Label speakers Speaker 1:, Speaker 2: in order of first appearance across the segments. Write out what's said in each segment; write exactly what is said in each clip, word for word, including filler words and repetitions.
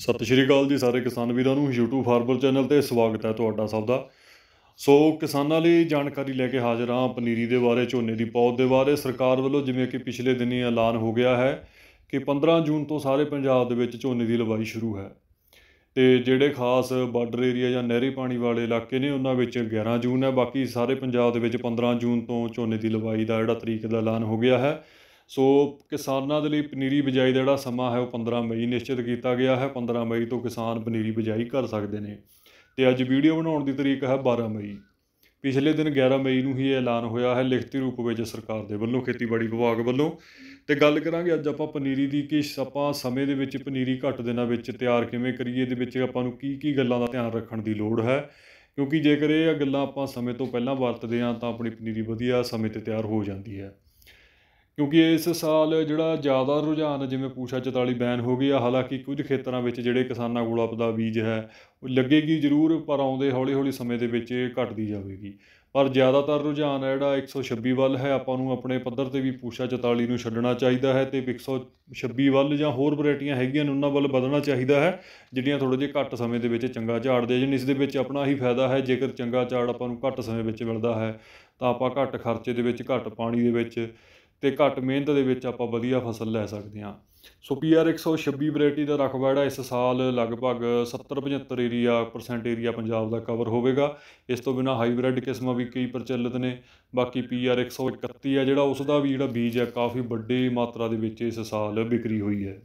Speaker 1: ਸਤਿ ਸ਼੍ਰੀ ਅਕਾਲ ਜੀ ਸਾਰੇ ਕਿਸਾਨ ਵੀਰਾਂ ਨੂੰ YouTube ਫਾਰਮਰ ਚੈਨਲ ਤੇ ਸਵਾਗਤ ਹੈ ਤੁਹਾਡਾ ਸਭ ਦਾ। ਸੋ ਕਿਸਾਨਾਂ ਲਈ ਜਾਣਕਾਰੀ ਲੈ ਕੇ ਹਾਜ਼ਰ ਹਾਂ ਪਨੀਰੀ ਦੇ ਬਾਰੇ, ਝੋਨੇ ਦੀ ਪੌਦ ਦੇ ਬਾਰੇ। ਸਰਕਾਰ ਵੱਲੋਂ ਜਿਵੇਂ ਕਿ ਪਿਛਲੇ ਦਿਨੀ ਐਲਾਨ ਹੋ ਗਿਆ ਹੈ ਕਿ ਪੰਦਰਾਂ ਜੂਨ ਤੋਂ ਸਾਰੇ ਪੰਜਾਬ ਦੇ ਵਿੱਚ ਝੋਨੇ ਦੀ ਲਵਾਈ ਸ਼ੁਰੂ ਹੈ ਤੇ ਜਿਹੜੇ ਖਾਸ ਬਾਰਡਰ ਏਰੀਆ ਜਾਂ ਨਹਿਰੀ ਪਾਣੀ ਵਾਲੇ ਇਲਾਕੇ ਨੇ ਉਹਨਾਂ ਵਿੱਚ ਗਿਆਰਾਂ ਜੂਨ ਹੈ। ਬਾਕੀ ਸਾਰੇ ਪੰਜਾਬ ਦੇ ਵਿੱਚ ਪੰਦਰਾਂ ਜੂਨ ਤੋਂ ਝੋਨੇ ਦੀ ਲਵਾਈ ਦਾ ਜਿਹੜਾ ਤਰੀਕ ਦਾ ਐਲਾਨ ਹੋ ਗਿਆ ਹੈ। ਸੋ ਕਿਸਾਨਾਂ ਦੇ ਲਈ ਪਨੀਰੀ ਬਿਜਾਈ ਦਾ ਜਿਹੜਾ ਸਮਾਂ ਹੈ ਉਹ ਪੰਦਰਾਂ ਮਈ ਨਿਸ਼ਚਿਤ ਕੀਤਾ ਗਿਆ ਹੈ। ਪੰਦਰਾਂ ਮਈ ਤੋਂ ਕਿਸਾਨ ਪਨੀਰੀ ਬਿਜਾਈ ਕਰ ਸਕਦੇ ਨੇ ਤੇ ਅੱਜ ਵੀਡੀਓ ਬਣਾਉਣ ਦੀ ਤਰੀਕ ਹੈ ਬਾਰਾਂ ਮਈ। ਪਿਛਲੇ ਦਿਨ ਗਿਆਰਾਂ ਮਈ ਨੂੰ ਹੀ ਇਹ ਐਲਾਨ ਹੋਇਆ ਹੈ ਲਿਖਤੀ ਰੂਪ ਵਿੱਚ ਸਰਕਾਰ ਦੇ ਵੱਲੋਂ, ਖੇਤੀਬਾੜੀ ਵਿਭਾਗ ਵੱਲੋਂ। ਤੇ ਗੱਲ ਕਰਾਂਗੇ ਅੱਜ ਆਪਾਂ ਪਨੀਰੀ ਦੀ ਕਿ ਆਪਾਂ ਸਮੇਂ ਦੇ ਵਿੱਚ ਪਨੀਰੀ ਘੱਟ ਦਿਨਾਂ ਵਿੱਚ ਤਿਆਰ ਕਿਵੇਂ ਕਰੀਏ, ਇਹਦੇ ਵਿੱਚ ਆਪਾਂ ਨੂੰ ਕੀ ਕੀ ਗੱਲਾਂ ਦਾ ਧਿਆਨ ਰੱਖਣ ਦੀ ਲੋੜ ਹੈ, ਕਿਉਂਕਿ ਜੇਕਰ ਇਹ ਗੱਲਾਂ ਆਪਾਂ ਸਮੇਂ ਤੋਂ ਪਹਿਲਾਂ ਵਰਤਦੇ ਹਾਂ ਤਾਂ ਆਪਣੀ ਪਨੀਰੀ ਵਧੀਆ ਸਮੇਂ 'ਤੇ ਤਿਆਰ ਹੋ ਜਾਂਦੀ ਹੈ। ਕਿਉਂਕਿ ਇਸ ਸਾਲ ਜਿਹੜਾ ਜ਼ਿਆਦਾ ਰੁਝਾਨ ਜਿਵੇਂ ਪੂਸ਼ਾ ਚੁਤਾਲੀ ਬੈਨ ਹੋ ਗਈ ਆ, ਹਾਲਾਂਕਿ ਕੁਝ ਖੇਤਰਾਂ ਵਿੱਚ ਜਿਹੜੇ ਕਿਸਾਨਾਂ ਕੋਲ ਆਪਦਾ ਬੀਜ ਹੈ ਉਹ ਲੱਗੇਗੀ ਜ਼ਰੂਰ, ਪਰ ਆਉਂਦੇ ਹੌਲੀ ਹੌਲੀ ਸਮੇਂ ਦੇ ਵਿੱਚ ਇਹ ਘਟਦੀ ਜਾਵੇਗੀ। ਪਰ ਜ਼ਿਆਦਾਤਰ ਰੁਝਾਨ ਹੈ ਜਿਹੜਾ ਇੱਕ ਸੌ ਛੱਬੀ ਵੱਲ ਹੈ। ਆਪਾਂ ਨੂੰ ਆਪਣੇ ਪੱਧਰ 'ਤੇ ਵੀ ਪੂਸ਼ਾ ਚੁਤਾਲੀ ਨੂੰ ਛੱਡਣਾ ਚਾਹੀਦਾ ਹੈ ਅਤੇ ਇੱਕ ਸੌ ਛੱਬੀ ਵੱਲ ਜਾਂ ਹੋਰ ਵਰਾਇਟੀਆਂ ਹੈਗੀਆਂ ਨੇ ਉਹਨਾਂ ਵੱਲ ਵਧਣਾ ਚਾਹੀਦਾ ਹੈ ਜਿਹੜੀਆਂ ਥੋੜ੍ਹੇ ਜਿਹੇ ਘੱਟ ਸਮੇਂ ਦੇ ਵਿੱਚ ਚੰਗਾ ਝਾੜਦੇ ਜਿਨ। ਇਸ ਦੇ ਵਿੱਚ ਆਪਣਾ ਹੀ ਫਾਇਦਾ ਹੈ, ਜੇਕਰ ਚੰਗਾ ਝਾੜ ਆਪਾਂ ਨੂੰ ਘੱਟ ਸਮੇਂ ਵਿੱਚ ਮਿਲਦਾ ਹੈ ਤਾਂ ਆਪਾਂ ਘੱਟ ਖਰਚੇ ਦੇ ਵਿੱਚ, ਘੱਟ ਪਾਣੀ ਦੇ ਵਿੱਚ ਅਤੇ ਘੱਟ ਮਿਹਨਤ ਦੇ ਵਿੱਚ ਆਪਾਂ ਵਧੀਆ ਫਸਲ ਲੈ ਸਕਦੇ ਹਾਂ। ਸੋ ਪੀ ਆਰ ਇੱਕ ਸੌ ਛੱਬੀ ਵਰਾਇਟੀ ਦਾ ਰਕਬਾ ਜਿਹੜਾ ਇਸ ਸਾਲ ਲਗਭਗ ਸੱਤਰ ਪਝੱਤਰ ਏਰੀਆ ਪਰਸੈਂਟ ਏਰੀਆ ਪੰਜਾਬ ਦਾ ਕਵਰ ਹੋਵੇਗਾ। ਇਸ ਤੋਂ ਬਿਨਾਂ ਹਾਈਬ੍ਰਿਡ ਕਿਸਮਾਂ ਵੀ ਕਈ ਪ੍ਰਚਲਿਤ ਨੇ। ਬਾਕੀ ਪੀ ਆਰ ਇੱਕ ਸੌ ਇਕੱਤੀ ਹੈ ਜਿਹੜਾ, ਉਸ ਦਾ ਵੀ ਜਿਹੜਾ ਬੀਜ ਹੈ ਕਾਫੀ ਵੱਡੀ ਮਾਤਰਾ ਦੇ ਵਿੱਚ ਇਸ ਸਾਲ ਵਿਕਰੀ ਹੋਈ ਹੈ।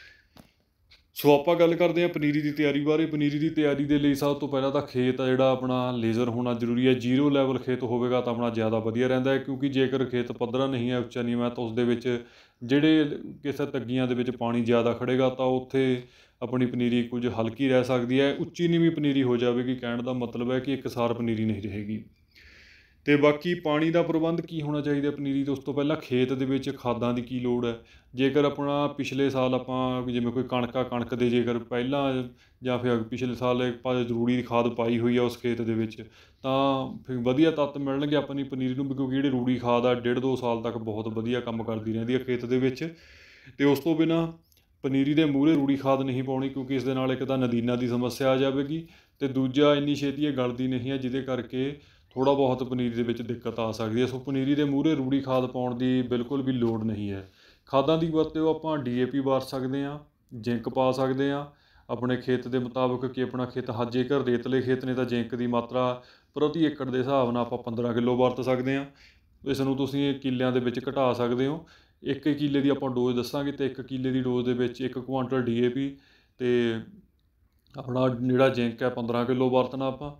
Speaker 1: ਸੋ ਆਪਾਂ ਗੱਲ ਕਰਦੇ ਹਾਂ ਪਨੀਰੀ ਦੀ ਤਿਆਰੀ ਬਾਰੇ। ਪਨੀਰੀ ਦੀ ਤਿਆਰੀ ਦੇ ਲਈ ਸਭ ਤੋਂ ਪਹਿਲਾਂ ਤਾਂ ਖੇਤ ਆ ਜਿਹੜਾ ਆਪਣਾ ਲੇਜ਼ਰ ਹੋਣਾ ਜ਼ਰੂਰੀ ਹੈ। ਜੀਰੋ ਲੈਵਲ ਖੇਤ ਹੋਵੇਗਾ ਤਾਂ ਆਪਣਾ ਜ਼ਿਆਦਾ ਵਧੀਆ ਰਹਿੰਦਾ ਹੈ, ਕਿਉਂਕਿ ਜੇਕਰ ਖੇਤ ਪੱਧਰਾ ਨਹੀਂ ਹੈ, ਉੱਚਾ ਨੀਵਾਂ, ਤਾਂ ਉਸ ਦੇ ਵਿੱਚ ਜਿਹੜੇ ਕਿਸੇ ਤੱਗੀਆਂ ਦੇ ਵਿੱਚ ਪਾਣੀ ਜ਼ਿਆਦਾ ਖੜੇਗਾ ਤਾਂ ਉੱਥੇ ਆਪਣੀ ਪਨੀਰੀ ਕੁਝ ਹਲਕੀ ਰਹਿ ਸਕਦੀ ਹੈ। ਉੱਚੀ ਨੀਵੀਂ ਪਨੀਰੀ ਹੋ ਜਾਵੇਗੀ, ਕਹਿਣ ਦਾ ਮਤਲਬ ਹੈ ਕਿ ਇਕਸਾਰ ਪਨੀਰੀ ਨਹੀਂ ਰਹੇਗੀ। ਅਤੇ ਬਾਕੀ ਪਾਣੀ ਦਾ ਪ੍ਰਬੰਧ ਕੀ ਹੋਣਾ ਚਾਹੀਦਾ ਪਨੀਰੀ ਤੋਂ ਉਸ ਤੋਂ ਪਹਿਲਾਂ ਖੇਤ ਦੇ ਵਿੱਚ ਖਾਦਾਂ ਦੀ ਕੀ ਲੋੜ ਹੈ। ਜੇਕਰ ਆਪਣਾ ਪਿਛਲੇ ਸਾਲ ਆਪਾਂ ਜਿਵੇਂ ਕੋਈ ਕਣਕ ਆ, ਕਣਕ ਦੇ ਜੇਕਰ ਪਹਿਲਾਂ ਜਾਂ ਫਿਰ ਪਿਛਲੇ ਸਾਲ ਆਪਾਂ ਰੂੜੀ ਖਾਦ ਪਾਈ ਹੋਈ ਆ ਉਸ ਖੇਤ ਦੇ ਵਿੱਚ, ਤਾਂ ਫਿਰ ਵਧੀਆ ਤੱਤ ਮਿਲਣਗੇ ਆਪਣੀ ਪਨੀਰੀ ਨੂੰ, ਕਿਉਂਕਿ ਜਿਹੜੀ ਰੂੜੀ ਖਾਦ ਆ ਡੇਢ ਦੋ ਸਾਲ ਤੱਕ ਬਹੁਤ ਵਧੀਆ ਕੰਮ ਕਰਦੀ ਰਹਿੰਦੀ ਹੈ ਖੇਤ ਦੇ ਵਿੱਚ। ਅਤੇ ਉਸ ਤੋਂ ਬਿਨਾਂ ਪਨੀਰੀ ਦੇ ਮੂਹਰੇ ਰੂੜੀ ਖਾਦ ਨਹੀਂ ਪਾਉਣੀ, ਕਿਉਂਕਿ ਇਸ ਦੇ ਨਾਲ ਇੱਕ ਤਾਂ ਨਦੀਨਾਂ ਦੀ ਸਮੱਸਿਆ ਆ ਜਾਵੇਗੀ ਅਤੇ ਦੂਜਾ ਇੰਨੀ ਛੇਤੀ ਇਹ ਗਲਦੀ ਨਹੀਂ ਹੈ, ਜਿਹਦੇ ਕਰਕੇ ਥੋੜ੍ਹਾ ਬਹੁਤ ਪਨੀਰੀ ਦੇ ਵਿੱਚ ਦਿੱਕਤ ਆ ਸਕਦੀ ਹੈ। ਸੋ ਪਨੀਰੀ ਦੇ ਮੂਹਰੇ ਰੂੜੀ ਖਾਦ ਪਾਉਣ ਦੀ ਬਿਲਕੁਲ ਵੀ ਲੋੜ ਨਹੀਂ ਹੈ। ਖਾਦਾਂ ਦੀ ਵਰਤੋਂ ਆਪਾਂ ਡੀ ਏ ਪੀ ਵਰਤ ਸਕਦੇ ਹਾਂ, ਜ਼ਿੰਕ ਪਾ ਸਕਦੇ ਹਾਂ ਆਪਣੇ ਖੇਤ ਦੇ ਮੁਤਾਬਕ, ਕਿ ਆਪਣਾ ਖੇਤ ਹ ਜੇਕਰ ਰੇਤਲੇ ਖੇਤ ਨੇ ਤਾਂ ਜ਼ਿੰਕ ਦੀ ਮਾਤਰਾ ਪ੍ਰਤੀ ਏਕੜ ਦੇ ਹਿਸਾਬ ਨਾਲ ਆਪਾਂ ਪੰਦਰਾਂ ਕਿੱਲੋ ਵਰਤ ਸਕਦੇ ਹਾਂ। ਇਸ ਨੂੰ ਤੁਸੀਂ ਕਿੱਲਿਆਂ ਦੇ ਵਿੱਚ ਘਟਾ ਸਕਦੇ ਹੋ। ਇੱਕ ਕਿੱਲੇ ਦੀ ਆਪਾਂ ਡੋਜ਼ ਦੱਸਾਂਗੇ ਅਤੇ ਇੱਕ ਕਿੱਲੇ ਦੀ ਡੋਜ਼ ਦੇ ਵਿੱਚ ਇੱਕ ਕੁਆਂਟਲ ਡੀ ਏ ਪੀ ਅਤੇ ਆਪਣਾ ਜਿਹੜਾ ਜ਼ਿੰਕ ਹੈ ਪੰਦਰਾਂ ਕਿੱਲੋ ਵਰਤਣਾ ਆਪਾਂ।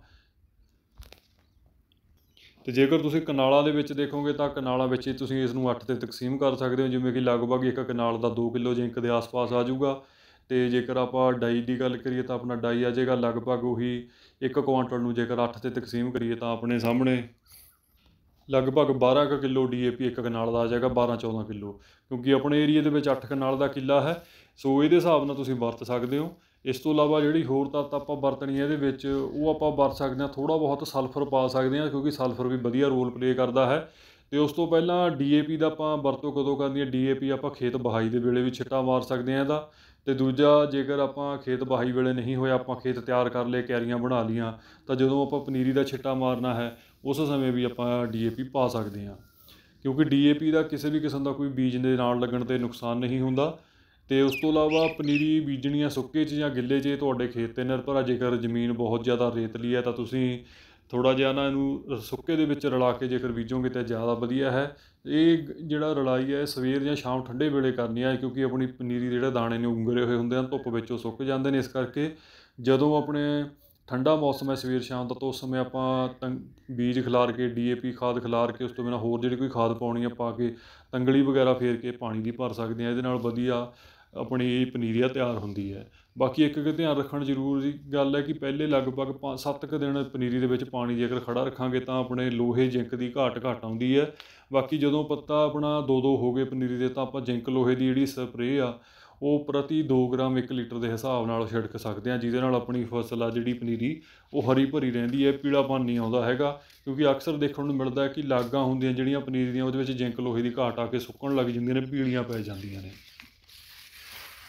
Speaker 1: ਅਤੇ ਜੇਕਰ ਤੁਸੀਂ ਕਨਾਲਾਂ ਦੇ ਵਿੱਚ ਦੇਖੋਗੇ ਤਾਂ ਕਨਾਲਾਂ ਵਿੱਚ ਹੀ ਤੁਸੀਂ ਇਸ ਨੂੰ ਅੱਠ 'ਤੇ ਤਕਸੀਮ ਕਰ ਸਕਦੇ ਹੋ, ਜਿਵੇਂ ਕਿ ਲਗਭਗ ਇੱਕ ਕਨਾਲ ਦਾ ਦੋ ਕਿੱਲੋ ਜ਼ਿੰਕ ਦੇ ਆਸ-ਪਾਸ ਆ ਜਾਊਗਾ। ਅਤੇ ਜੇਕਰ ਆਪਾਂ ਡਾਈ ਦੀ ਗੱਲ ਕਰੀਏ ਤਾਂ ਆਪਣਾ ਡਾਈ ਆ ਜਾਏਗਾ ਲਗਭਗ ਉਹੀ ਇੱਕ ਕੁਆਂਟਲ ਨੂੰ ਜੇਕਰ ਅੱਠ 'ਤੇ ਤਕਸੀਮ ਕਰੀਏ ਤਾਂ ਆਪਣੇ ਸਾਹਮਣੇ ਲਗਭਗ ਬਾਰਾਂ ਕੁ ਕਿੱਲੋ ਡੀ ਏ ਪੀ ਇੱਕ ਕਨਾਲ ਦਾ ਆ ਜਾਏਗਾ, ਬਾਰਾਂ ਚੌਦਾਂ ਕਿੱਲੋ, ਕਿਉਂਕਿ ਆਪਣੇ ਏਰੀਏ ਦੇ ਵਿੱਚ ਅੱਠ ਕਨਾਲ ਦਾ ਕਿੱਲਾ ਹੈ। ਸੋ ਇਹਦੇ ਹਿਸਾਬ ਨਾਲ ਤੁਸੀਂ ਵਰਤ ਸਕਦੇ ਹੋ। ਇਸ ਤੋਂ ਇਲਾਵਾ ਜਿਹੜੀ ਹੋਰ ਤੱਤ ਆਪਾਂ ਵਰਤਣੀ ਹੈ ਇਹਦੇ ਵਿੱਚ, ਉਹ ਆਪਾਂ ਵਰਤ ਸਕਦੇ ਹਾਂ ਥੋੜ੍ਹਾ ਬਹੁਤ ਸਲਫਰ ਪਾ ਸਕਦੇ ਹਾਂ, ਕਿਉਂਕਿ ਸਲਫਰ ਵੀ ਵਧੀਆ ਰੋਲ ਪਲੇ ਕਰਦਾ ਹੈ। ਅਤੇ ਉਸ ਤੋਂ ਪਹਿਲਾਂ ਡੀ ਏ ਪੀ ਦਾ ਆਪਾਂ ਵਰਤੋਂ ਕਦੋਂ ਕਰਨੀ ਹੈ, ਡੀ ਏ ਪੀ ਆਪਾਂ ਖੇਤ ਵਹਾਈ ਦੇ ਵੇਲੇ ਵੀ ਛਿੱਟਾ ਮਾਰ ਸਕਦੇ ਹਾਂ ਇਹਦਾ। ਅਤੇ ਦੂਜਾ, ਜੇਕਰ ਆਪਾਂ ਖੇਤ ਵਹਾਈ ਵੇਲੇ ਨਹੀਂ ਹੋਇਆ, ਆਪਾਂ ਖੇਤ ਤਿਆਰ ਕਰ ਲਏ, ਕਿਆਰੀਆਂ ਬਣਾ ਲਈਆਂ, ਤਾਂ ਜਦੋਂ ਆਪਾਂ ਪਨੀਰੀ ਦਾ ਛਿੱਟਾ ਮਾਰਨਾ ਹੈ ਉਸ ਸਮੇਂ ਵੀ ਆਪਾਂ ਡੀ ਏ ਪੀ ਪਾ ਸਕਦੇ ਹਾਂ, ਕਿਉਂਕਿ ਡੀ ਏ ਪੀ ਦਾ ਕਿਸੇ ਵੀ ਕਿਸਮ ਦਾ ਕੋਈ ਬੀਜ ਦੇ ਨਾਲ ਲੱਗਣ 'ਤੇ ਨੁਕਸਾਨ ਨਹੀਂ ਹੁੰਦਾ। ਅਤੇ ਉਸ ਤੋਂ ਇਲਾਵਾ ਪਨੀਰੀ ਬੀਜਣੀ ਆ ਸੁੱਕੇ 'ਚ ਜਾਂ ਗਿੱਲੇ 'ਚ, ਇਹ ਤੁਹਾਡੇ ਖੇਤ 'ਤੇ ਨਿਰਭਰ ਆ। ਜੇਕਰ ਜ਼ਮੀਨ ਬਹੁਤ ਜ਼ਿਆਦਾ ਰੇਤਲੀ ਹੈ ਤਾਂ ਤੁਸੀਂ ਥੋੜ੍ਹਾ ਜਿਹਾ ਨਾ ਇਹਨੂੰ ਸੁੱਕੇ ਦੇ ਵਿੱਚ ਰਲਾ ਕੇ ਜੇਕਰ ਬੀਜੋਗੇ ਤਾਂ ਜ਼ਿਆਦਾ ਵਧੀਆ ਹੈ। ਇਹ ਜਿਹੜਾ ਰਲਾਈ ਹੈ ਸਵੇਰ ਜਾਂ ਸ਼ਾਮ ਠੰਡੇ ਵੇਲੇ ਕਰਨੀ ਹੈ, ਕਿਉਂਕਿ ਆਪਣੀ ਪਨੀਰੀ ਦੇ ਜਿਹੜੇ ਦਾਣੇ ਨੇ ਉਂਗਰੇ ਹੋਏ ਹੁੰਦੇ ਹਨ, ਧੁੱਪ ਵਿੱਚੋਂ ਸੁੱਕ ਜਾਂਦੇ ਨੇ। ਇਸ ਕਰਕੇ ਜਦੋਂ ਆਪਣੇ ਠੰਡਾ ਮੌਸਮ ਹੈ ਸਵੇਰ ਸ਼ਾਮ ਦਾ, ਤਾਂ ਉਸ ਸਮੇਂ ਆਪਾਂ ਤੰ ਬੀਜ ਖਿਲਾਰ ਕੇ ਡੀ ਏ ਪੀ ਖਾਦ ਖਿਲਾਰ ਕੇ, ਉਸ ਤੋਂ ਬਿਨਾਂ ਹੋਰ ਜਿਹੜੀ ਕੋਈ ਖਾਦ ਪਾਉਣੀ ਆ ਪਾ ਕੇ, ਤੰਗਲੀ ਵਗੈਰਾ ਫੇਰ ਕੇ ਪਾਣੀ ਦੀ ਭਰ ਸਕਦੇ ਹਾਂ। ਇਹਦੇ ਨਾਲ ਵਧੀਆ ਆਪਣੀ ਪਨੀਰੀਆ ਤਿਆਰ ਹੁੰਦੀ ਹੈ। ਬਾਕੀ ਇੱਕ ਧਿਆਨ ਰੱਖਣ ਜ਼ਰੂਰੀ ਗੱਲ ਹੈ ਕਿ ਪਹਿਲੇ ਲਗਭਗ ਪੰਜ ਸੱਤ ਕੁ ਦਿਨ ਪਨੀਰੀ ਦੇ ਵਿੱਚ ਪਾਣੀ ਜੇਕਰ ਖੜਾ ਰੱਖਾਂਗੇ ਤਾਂ ਆਪਣੇ ਲੋਹੇ ਜ਼ਿੰਕ ਦੀ ਘਾਟ ਘੱਟ ਆਉਂਦੀ ਹੈ। ਬਾਕੀ ਜਦੋਂ ਪੱਤਾ ਆਪਣਾ ਦੋ ਦੋ ਹੋ ਗਏ ਪਨੀਰੀ ਦੇ, ਤਾਂ ਆਪਾਂ ਜ਼ਿੰਕ ਲੋਹੇ ਦੀ ਜਿਹੜੀ ਸਪਰੇਅ ਆ ਉਹ ਪ੍ਰਤੀ ਦੋ ਗ੍ਰਾਮ ਇੱਕ ਲੀਟਰ ਦੇ ਹਿਸਾਬ ਨਾਲ ਛਿੜਕ ਸਕਦੇ ਹਾਂ, ਜਿਹਦੇ ਨਾਲ ਆਪਣੀ ਫਸਲ ਆ ਜਿਹੜੀ ਪਨੀਰੀ ਉਹ ਹਰੀ ਭਰੀ ਰਹਿੰਦੀ ਹੈ, ਪੀਲਾਪਨ ਨਹੀਂ ਆਉਂਦਾ ਹੈਗਾ। ਕਿਉਂਕਿ ਅਕਸਰ ਦੇਖਣ ਨੂੰ ਮਿਲਦਾ ਹੈ ਕਿ ਲਾਗਾਂ ਹੁੰਦੀਆਂ ਜਿਹੜੀਆਂ ਪਨੀਰੀ ਦੀਆਂ, ਉਹਦੇ ਵਿੱਚ ਜ਼ਿੰਕ ਲੋਹੇ ਦੀ ਘਾਟ ਆ ਕੇ ਸੁੱਕਣ ਲੱਗ ਜਾਂਦੀਆਂ ਨੇ, ਪੀਲੀਆਂ ਪੈ ਜਾਂਦੀਆਂ ਨੇ।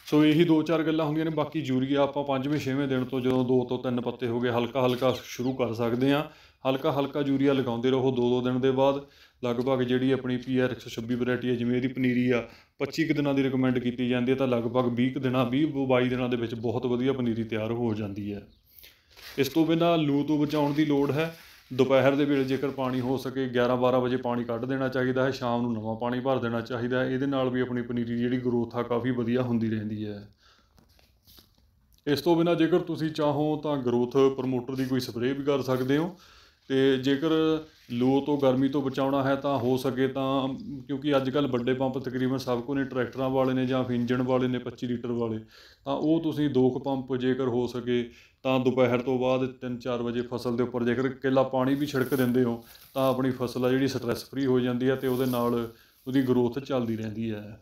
Speaker 1: ਸੋ ਇਹੀ ਦੋ ਚਾਰ ਗੱਲਾਂ ਹੁੰਦੀਆਂ ਨੇ। ਬਾਕੀ ਯੂਰੀਆ ਆਪਾਂ ਪੰਜਵੇਂ ਛੇਵੇਂ ਦਿਨ ਤੋਂ ਜਦੋਂ ਦੋ ਤੋਂ ਤਿੰਨ ਪੱਤੇ ਹੋ ਗਏ ਹਲਕਾ ਹਲਕਾ ਸ਼ੁਰੂ ਕਰ ਸਕਦੇ ਹਾਂ। ਹਲਕਾ ਹਲਕਾ ਯੂਰੀਆ ਲਗਾਉਂਦੇ ਰਹੋ ਦੋ ਦੋ ਦਿਨ ਦੇ ਬਾਅਦ। ਲਗਭਗ ਜਿਹੜੀ ਆਪਣੀ ਪੀ ਆਰ ਇੱਕ ਸੌ ਛੱਬੀ ਵੈਰਾਈਟੀ ਹੈ, ਜਿਵੇਂ ਇਹਦੀ ਪਨੀਰੀ ਆ ਪੱਚੀ ਕੁ ਦਿਨਾਂ ਦੀ ਰਿਕਮੈਂਡ ਕੀਤੀ ਜਾਂਦੀ ਹੈ, ਤਾਂ ਲਗਭਗ ਵੀਹ ਕੁ ਦਿਨਾਂ ਵੀਹ ਬਾਈ ਦਿਨਾਂ ਦੇ ਵਿੱਚ ਬਹੁਤ ਵਧੀਆ ਪਨੀਰੀ ਤਿਆਰ ਹੋ ਜਾਂਦੀ ਹੈ। ਇਸ ਤੋਂ ਬਿਨਾਂ ਲੂ ਤੋਂ ਬਚਾਉਣ ਦੀ ਲੋੜ ਹੈ। ਦੁਪਹਿਰ ਦੇ ਵੇਲੇ ਜੇਕਰ ਪਾਣੀ ਹੋ ਸਕੇ ਗਿਆਰਾਂ ਬਾਰਾਂ ਵਜੇ ਪਾਣੀ ਕੱਢ ਦੇਣਾ ਚਾਹੀਦਾ ਹੈ, ਸ਼ਾਮ ਨੂੰ ਨਵਾਂ ਪਾਣੀ ਭਰ ਦੇਣਾ ਚਾਹੀਦਾ ਹੈ। ਇਹਦੇ ਨਾਲ ਵੀ ਆਪਣੀ ਪਨੀਰੀ ਦੀ ਜਿਹੜੀ ਗਰੋਥ ਆ ਕਾਫੀ ਵਧੀਆ ਹੁੰਦੀ ਰਹਿੰਦੀ ਹੈ। ਇਸ ਤੋਂ ਬਿਨਾਂ ਜੇਕਰ ਤੁਸੀਂ ਚਾਹੋ ਤਾਂ ਗਰੋਥ ਪ੍ਰਮੋਟਰ ਦੀ ਕੋਈ ਸਪਰੇਅ ਵੀ ਕਰ ਸਕਦੇ ਹੋ। ਅਤੇ ਜੇਕਰ ਲੂ ਤੋਂ ਗਰਮੀ ਤੋਂ ਬਚਾਉਣਾ ਹੈ ਤਾਂ ਹੋ ਸਕੇ ਤਾਂ, ਕਿਉਂਕਿ ਅੱਜ ਕੱਲ੍ਹ ਵੱਡੇ ਪੰਪ ਤਕਰੀਬਨ ਸਭ ਕੋਲ ਨੇ, ਟਰੈਕਟਰਾਂ ਵਾਲੇ ਨੇ ਜਾਂ ਫਿਰ ਇੰਜਣ ਵਾਲੇ ਨੇ ਪੱਚੀ ਲੀਟਰ ਵਾਲੇ, ਤਾਂ ਉਹ ਤੁਸੀਂ ਦੋ ਕੁ ਪੰਪ ਜੇਕਰ ਹੋ ਸਕੇ ਤਾਂ ਦੁਪਹਿਰ ਤੋਂ ਬਾਅਦ ਤਿੰਨ ਚਾਰ ਵਜੇ ਫਸਲ ਦੇ ਉੱਪਰ ਜੇਕਰ ਕਿੱਲਾ ਪਾਣੀ ਵੀ ਛਿੜਕ ਦਿੰਦੇ ਹੋ ਤਾਂ ਆਪਣੀ ਫਸਲ ਆ ਜਿਹੜੀ ਸਟਰੈਸ ਫਰੀ ਹੋ ਜਾਂਦੀ ਹੈ ਅਤੇ ਉਹਦੇ ਨਾਲ ਉਹਦੀ ਗਰੋਥ ਚੱਲਦੀ ਰਹਿੰਦੀ ਹੈ।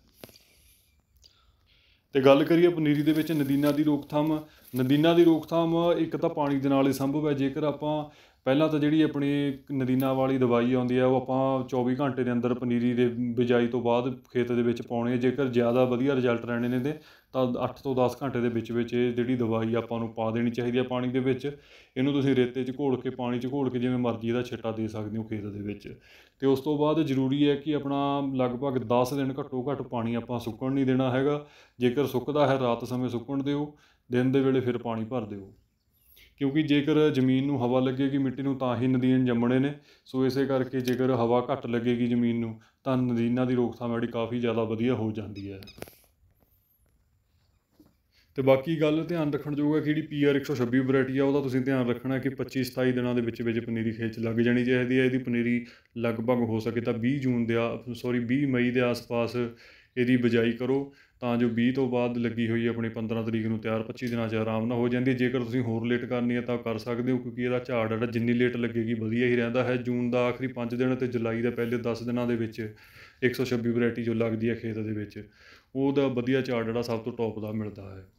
Speaker 1: ਅਤੇ ਗੱਲ ਕਰੀਏ ਪਨੀਰੀ ਦੇ ਵਿੱਚ ਨਦੀਨਾਂ ਦੀ ਰੋਕਥਾਮ। ਨਦੀਨਾਂ ਦੀ ਰੋਕਥਾਮ ਇੱਕ ਤਾਂ ਪਾਣੀ ਦੇ ਨਾਲ ਹੀ ਸੰਭਵ ਹੈ। ਜੇਕਰ ਆਪਾਂ ਪਹਿਲਾਂ ਤਾਂ ਜਿਹੜੀ ਆਪਣੀ ਨਦੀਨਾਂ ਵਾਲੀ ਦਵਾਈ ਆਉਂਦੀ ਹੈ ਉਹ ਆਪਾਂ ਚੌਵੀ ਘੰਟੇ ਦੇ ਅੰਦਰ ਪਨੀਰੀ ਦੇ ਬਿਜਾਈ ਤੋਂ ਬਾਅਦ ਖੇਤ ਦੇ ਵਿੱਚ ਪਾਉਣੀ ਹੈ। ਜੇਕਰ ਜ਼ਿਆਦਾ ਵਧੀਆ ਰਿਜ਼ਲਟ ਰਹਿਣੇ ਨੇ ਤਾਂ ਅੱਠ ਤੋਂ ਦਸ ਘੰਟੇ ਦੇ ਵਿੱਚ ਵਿੱਚ ਇਹ ਜਿਹੜੀ ਦਵਾਈ ਆਪਾਂ ਨੂੰ ਪਾ ਦੇਣੀ ਚਾਹੀਦੀ ਹੈ ਪਾਣੀ ਦੇ ਵਿੱਚ। ਇਹਨੂੰ ਤੁਸੀਂ ਰੇਤੇ 'ਚ ਘੋਲ ਕੇ ਪਾਣੀ 'ਚ ਘੋਲ ਕੇ ਜਿਵੇਂ ਮਰਜ਼ੀ ਇਹਦਾ ਛਿੱਟਾ ਦੇ ਸਕਦੇ ਹੋ ਖੇਤ ਦੇ ਵਿੱਚ। ਅਤੇ ਉਸ ਤੋਂ ਬਾਅਦ ਜ਼ਰੂਰੀ ਹੈ ਕਿ ਆਪਣਾ ਲਗਭਗ ਦਸ ਦਿਨ ਘੱਟੋ ਘੱਟ ਪਾਣੀ ਆਪਾਂ ਸੁੱਕਣ ਨਹੀਂ ਦੇਣਾ ਹੈਗਾ। ਜੇਕਰ ਸੁੱਕਦਾ ਹੈ ਰਾਤ ਸਮੇਂ ਸੁੱਕਣ ਦਿਓ, ਦਿਨ ਦੇ ਵੇਲੇ ਫਿਰ ਪਾਣੀ ਭਰ ਦਿਓ, ਕਿਉਂਕਿ ਜੇਕਰ ਜ਼ਮੀਨ ਨੂੰ ਹਵਾ ਲੱਗੇਗੀ ਮਿੱਟੀ ਨੂੰ ਤਾਂ ਹੀ ਨਦੀਨ ਜੰਮਣੇ ਨੇ। ਸੋ ਇਸੇ ਕਰਕੇ ਜੇਕਰ ਹਵਾ ਘੱਟ ਲੱਗੇਗੀ ਜ਼ਮੀਨ ਨੂੰ ਤਾਂ ਨਦੀਨਾਂ ਦੀ ਰੋਕਥਾਮ ਜਿਹੜੀ ਕਾਫੀ ਜ਼ਿਆਦਾ ਵਧੀਆ ਹੋ ਜਾਂਦੀ ਹੈ। ਅਤੇ ਬਾਕੀ ਗੱਲ ਧਿਆਨ ਰੱਖਣ ਯੋਗ ਹੈ ਕਿ ਜਿਹੜੀ ਪੀ ਆਰ ਇੱਕ ਸੌ ਛੱਬੀ ਵੈਰਾਈਟੀ ਆ ਉਹਦਾ ਤੁਸੀਂ ਧਿਆਨ ਰੱਖਣਾ ਕਿ ਪੱਚੀ ਸਤਾਈ ਦਿਨਾਂ ਦੇ ਵਿੱਚ ਵਿੱਚ ਪਨੀਰੀ ਖੇਤ 'ਚ ਲੱਗ ਜਾਣੀ ਚਾਹੀਦੀ ਹੈ। ਇਹਦੀ ਪਨੀਰੀ ਲਗਭਗ ਹੋ ਸਕੇ ਤਾਂ ਵੀਹ ਜੂਨ ਦੇ ਆ ਸੋਰੀ ਵੀਹ ਮਈ ਦੇ ਆਸ ਪਾਸ ਇਹਦੀ ਬਿਜਾਈ ਕਰੋ, ਤਾਂ ਜੋ ਵੀਹ ਤੋਂ ਬਾਅਦ ਲੱਗੀ ਹੋਈ ਆਪਣੀ ਪੰਦਰਾਂ ਤਰੀਕ ਨੂੰ ਤਿਆਰ ਪੱਚੀ ਦਿਨਾਂ 'ਚ ਆਰਾਮ ਨਾਲ ਹੋ ਜਾਂਦੀ ਹੈ। ਜੇਕਰ ਤੁਸੀਂ ਹੋਰ ਲੇਟ ਕਰਨੀ ਹੈ ਤਾਂ ਕਰ ਸਕਦੇ ਹੋ, ਕਿਉਂਕਿ ਇਹਦਾ ਝਾੜ ਜਿਹੜਾ ਜਿੰਨੀ ਲੇਟ ਲੱਗੇਗੀ ਵਧੀਆ ਹੀ ਰਹਿੰਦਾ ਹੈ। ਜੂਨ ਦਾ ਆਖਰੀ ਪੰਜ ਦਿਨ ਅਤੇ ਜੁਲਾਈ ਦੇ ਪਹਿਲੇ ਦਸ ਦਿਨਾਂ ਦੇ ਵਿੱਚ ਇੱਕ ਸੌ ਛੱਬੀ ਵੈਰਾਈਟੀ ਜੋ ਲੱਗਦੀ ਹੈ ਖੇਤ ਦੇ ਵਿੱਚ, ਉਹਦਾ ਵਧੀਆ ਝਾੜ ਜਿਹੜਾ ਸਭ ਤੋਂ ਟੌਪ ਦਾ ਮਿਲਦਾ ਹੈ।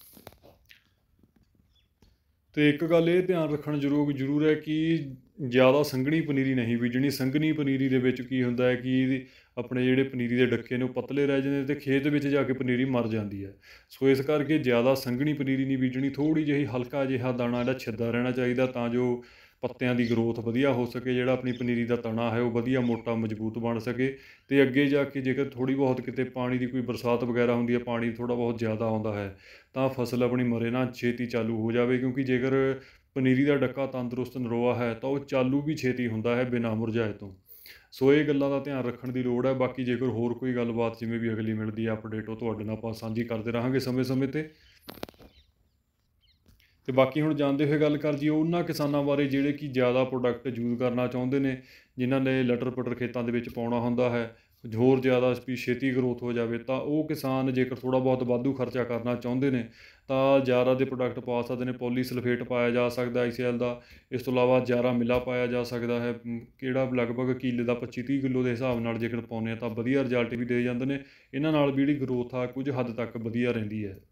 Speaker 1: ਅਤੇ ਇੱਕ ਗੱਲ ਇਹ ਧਿਆਨ ਰੱਖਣ ਜ਼ਰੂਰ ਜ਼ਰੂਰ ਹੈ ਕਿ ਜ਼ਿਆਦਾ ਸੰਘਣੀ ਪਨੀਰੀ ਨਹੀਂ ਬੀਜਣੀ। ਸੰਘਣੀ ਪਨੀਰੀ ਦੇ ਵਿੱਚ ਕੀ ਹੁੰਦਾ ਹੈ ਕਿ ਆਪਣੇ ਜਿਹੜੇ ਪਨੀਰੀ ਦੇ ਡੱਕੇ ਨੇ ਉਹ ਪਤਲੇ ਰਹਿ ਜਾਂਦੇ ਅਤੇ ਖੇਤ ਵਿੱਚ ਜਾ ਕੇ ਪਨੀਰੀ ਮਰ ਜਾਂਦੀ ਹੈ। ਸੋ ਇਸ ਕਰਕੇ ਜ਼ਿਆਦਾ ਸੰਘਣੀ ਪਨੀਰੀ ਨਹੀਂ ਬੀਜਣੀ। ਥੋੜ੍ਹੀ ਜਿਹੀ ਹਲਕਾ ਜਿਹਾ ਦਾਣਾ ਜਿਹੜਾ ਛਿੱਦਾ ਰਹਿਣਾ ਚਾਹੀਦਾ, ਤਾਂ ਜੋ ਪੱਤਿਆਂ ਦੀ ਗਰੋਥ ਵਧੀਆ ਹੋ ਸਕੇ। ਜਿਹੜਾ ਆਪਣੀ ਪਨੀਰੀ ਦਾ ਤਣਾ ਹੈ ਉਹ ਵਧੀਆ ਮੋਟਾ ਮਜ਼ਬੂਤ ਬਣ ਸਕੇ। ਅਤੇ ਅੱਗੇ ਜਾ ਕੇ ਜੇਕਰ ਥੋੜ੍ਹੀ ਬਹੁਤ ਕਿਤੇ ਪਾਣੀ ਦੀ ਕੋਈ ਬਰਸਾਤ ਵਗੈਰਾ ਹੁੰਦੀ ਹੈ, ਪਾਣੀ ਥੋੜ੍ਹਾ ਬਹੁਤ ਜ਼ਿਆਦਾ ਆਉਂਦਾ ਹੈ, ਤਾਂ ਫਸਲ ਆਪਣੀ ਮਰੇ ਨਾ ਛੇਤੀ ਚਾਲੂ ਹੋ ਜਾਵੇ। ਕਿਉਂਕਿ ਜੇਕਰ ਪਨੀਰੀ ਦਾ ਡੱਕਾ ਤੰਦਰੁਸਤ ਨਰੋਆ ਹੈ ਤਾਂ ਉਹ ਚਾਲੂ ਵੀ ਛੇਤੀ ਹੁੰਦਾ ਹੈ ਬਿਨਾਂ ਮੁਰਝਾਏ ਤੋਂ। ਸੋ ਇਹ ਗੱਲਾਂ ਦਾ ਧਿਆਨ ਰੱਖਣ ਦੀ ਲੋੜ ਹੈ। ਬਾਕੀ ਜੇਕਰ ਹੋਰ ਕੋਈ ਗੱਲਬਾਤ ਜਿਵੇਂ ਵੀ ਅਗਲੀ ਮਿਲਦੀ ਹੈ ਅਪਡੇਟ, ਉਹ ਤੁਹਾਡੇ ਨਾਲ ਆਪਾਂ ਸਾਂਝੀ ਕਰਦੇ ਰਹਾਂਗੇ ਸਮੇਂ ਸਮੇਂ 'ਤੇ। ਅਤੇ ਬਾਕੀ ਹੁਣ ਜਾਣਦੇ ਹੋਏ ਗੱਲ ਕਰ ਜੀਏ ਉਹਨਾਂ ਕਿਸਾਨਾਂ ਬਾਰੇ ਜਿਹੜੇ ਕਿ ਜ਼ਿਆਦਾ ਪ੍ਰੋਡਕਟ ਯੂਜ਼ ਕਰਨਾ ਚਾਹੁੰਦੇ ਨੇ, ਜਿਨ੍ਹਾਂ ਨੇ ਲਟਰ ਪਟਰ ਖੇਤਾਂ ਦੇ ਵਿੱਚ ਪਾਉਣਾ ਹੁੰਦਾ ਹੈ, ਹੋਰ ਜ਼ਿਆਦਾ ਵੀ ਛੇਤੀ ਗਰੋਥ ਹੋ ਜਾਵੇ, ਤਾਂ ਉਹ ਕਿਸਾਨ ਜੇਕਰ ਥੋੜ੍ਹਾ ਬਹੁਤ ਵਾਧੂ ਖਰਚਾ ਕਰਨਾ ਚਾਹੁੰਦੇ ਨੇ ਤਾਂ ਜਾਰਾ ਦੇ ਪ੍ਰੋਡਕਟ ਪਾ ਸਕਦੇ ਨੇ। ਪੋਲੀ ਸਲਫੇਟ ਪਾਇਆ ਜਾ ਸਕਦਾ ਆਈ ਸੀ ਐਲ ਦਾ। ਇਸ ਤੋਂ ਇਲਾਵਾ ਜਾਰਾ ਮਿਲਾ ਪਾਇਆ ਜਾ ਸਕਦਾ ਹੈ, ਕਿਹੜਾ ਲਗਭਗ ਕਿੱਲੇ ਦਾ ਪੱਚੀ ਤੀਹ ਕਿੱਲੋ ਦੇ ਹਿਸਾਬ ਨਾਲ ਜੇਕਰ ਪਾਉਂਦੇ ਆ ਤਾਂ ਵਧੀਆ ਰਿਜ਼ਲਟ ਵੀ ਦੇ ਜਾਂਦੇ ਨੇ। ਇਹਨਾਂ ਨਾਲ ਵੀ ਜਿਹੜੀ ਗਰੋਥ ਆ ਕੁਝ ਹੱਦ ਤੱਕ ਵਧੀਆ ਰਹਿੰਦੀ ਹੈ।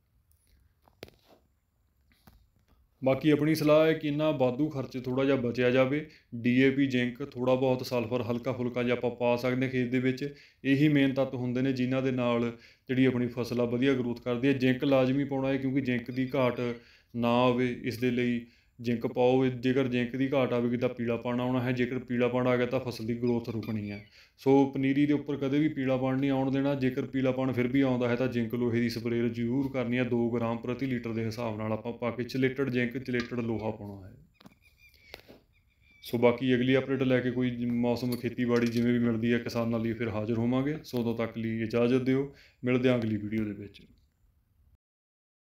Speaker 1: ਬਾਕੀ ਆਪਣੀ ਸਲਾਹ ਹੈ ਕਿ ਇਹਨਾਂ ਵਾਧੂ ਖਰਚੇ ਥੋੜ੍ਹਾ ਜਿਹਾ ਬਚਿਆ ਜਾਵੇ। ਡੀ ਏ ਪੀ ਜ਼ਿੰਕ ਥੋੜ੍ਹਾ ਬਹੁਤ ਸਲਫਰ ਹਲਕਾ ਫੁਲਕਾ ਜਿਹਾ ਆਪਾਂ ਪਾ ਸਕਦੇ ਹਾਂ ਖੇਤ ਦੇ ਵਿੱਚ। ਇਹੀ ਮੇਨ ਤੱਤ ਹੁੰਦੇ ਨੇ ਜਿਨ੍ਹਾਂ ਦੇ ਨਾਲ ਜਿਹੜੀ ਆਪਣੀ ਫਸਲ ਆ ਵਧੀਆ ਗਰੋਥ ਕਰਦੀ ਹੈ। ਜ਼ਿੰਕ ਲਾਜ਼ਮੀ ਪਾਉਣਾ ਹੈ, ਕਿਉਂਕਿ ਜ਼ਿੰਕ ਦੀ ਘਾਟ ਨਾ ਆਵੇ, ਇਸ ਦੇ ਲਈ ਜ਼ਿੰਕ ਪਾਓ। ਜੇਕਰ ਜ਼ਿੰਕ ਦੀ ਘਾਟ ਆਵੇਗੀ ਤਾਂ ਪੀਲਾਪਣ ਆਉਣਾ ਹੈ, ਜੇਕਰ ਪੀਲਾਪਣ ਆ ਗਿਆ ਤਾਂ ਫਸਲ ਦੀ ਗਰੋਥ ਰੁਕਣੀ ਹੈ। ਸੋ ਪਨੀਰੀ ਦੇ ਉੱਪਰ ਕਦੇ ਵੀ ਪੀਲਾਪਣ ਨਹੀਂ ਆਉਣ ਦੇਣਾ। ਜੇਕਰ ਪੀਲਾਪਣ ਫਿਰ ਵੀ ਆਉਂਦਾ ਹੈ ਤਾਂ ਜ਼ਿੰਕ ਲੋਹੇ ਦੀ ਸਪਰੇਅ ਜ਼ਰੂਰ ਕਰਨੀ ਹੈ। ਦੋ ਗ੍ਰਾਮ ਪ੍ਰਤੀ ਲੀਟਰ ਦੇ ਹਿਸਾਬ ਨਾਲ ਆਪਾਂ ਪਾ ਕੇ ਚਲੇਟਡ ਜ਼ਿੰਕ ਚਲੇਟਡ ਲੋਹਾ ਪਾਉਣਾ ਹੈ। ਸੋ ਬਾਕੀ ਅਗਲੀ ਅਪਡੇਟ ਲੈ ਕੇ ਕੋਈ ਮੌਸਮ ਖੇਤੀਬਾੜੀ ਜਿਵੇਂ ਵੀ ਮਿਲਦੀ ਹੈ ਕਿਸਾਨਾਂ ਲਈ ਫਿਰ ਹਾਜ਼ਰ ਹੋਵਾਂਗੇ। ਸੋ ਉਦੋਂ ਤੱਕ ਲਈ ਇਜਾਜ਼ਤ ਦਿਓ, ਮਿਲਦੇ ਹਾਂ ਅਗਲੀ ਵੀਡੀਓ ਦੇ ਵਿੱਚ।